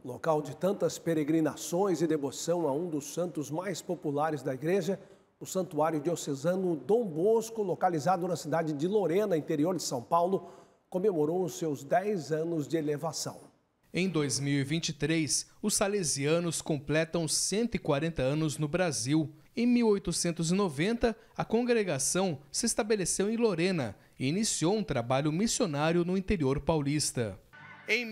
Local de tantas peregrinações e devoção a um dos santos mais populares da igreja, o Santuário Diocesano Dom Bosco, localizado na cidade de Lorena, interior de São Paulo, comemorou os seus 10 anos de elevação. Em 2023, os salesianos completam 140 anos no Brasil. Em 1890, a congregação se estabeleceu em Lorena e iniciou um trabalho missionário no interior paulista. Em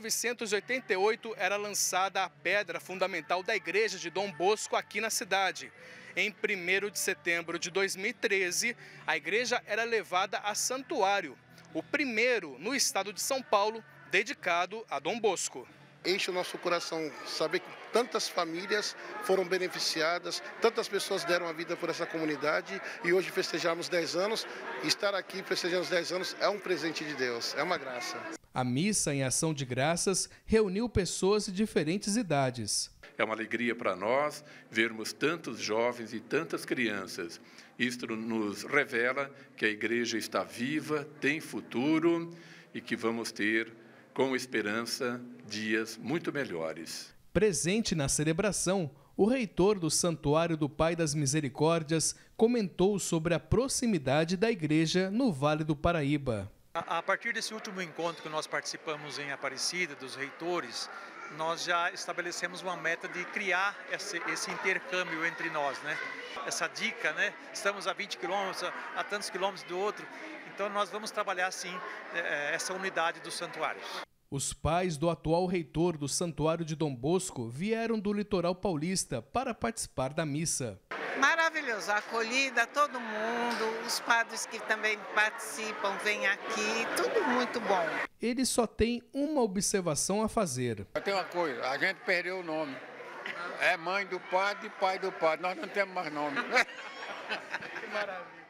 1988, era lançada a pedra fundamental da igreja de Dom Bosco aqui na cidade. Em 1º de setembro de 2013, a igreja era levada a santuário, o primeiro no estado de São Paulo, dedicado a Dom Bosco. Enche o nosso coração saber que tantas famílias foram beneficiadas, tantas pessoas deram a vida por essa comunidade e hoje festejarmos 10 anos. Estar aqui festejando os 10 anos é um presente de Deus, é uma graça. A missa em ação de graças reuniu pessoas de diferentes idades. É uma alegria para nós vermos tantos jovens e tantas crianças. Isto nos revela que a igreja está viva, tem futuro e que vamos ter, com esperança, dias muito melhores. Presente na celebração, o reitor do Santuário do Pai das Misericórdias comentou sobre a proximidade da igreja no Vale do Paraíba. A partir desse último encontro que nós participamos em Aparecida, dos reitores, nós já estabelecemos uma meta de criar esse intercâmbio entre nós, né? Essa dica, né? Estamos a 20 quilômetros, a tantos quilômetros do outro, então nós vamos trabalhar, sim, essa unidade dos santuários. Os pais do atual reitor do Santuário de Dom Bosco vieram do litoral paulista para participar da missa. Maravilhoso, a acolhida, todo mundo, os padres que também participam, vêm aqui, tudo muito bom. Ele só tem uma observação a fazer. Tem uma coisa, a gente perdeu o nome. É mãe do padre e pai do padre, nós não temos mais nome. Que maravilha.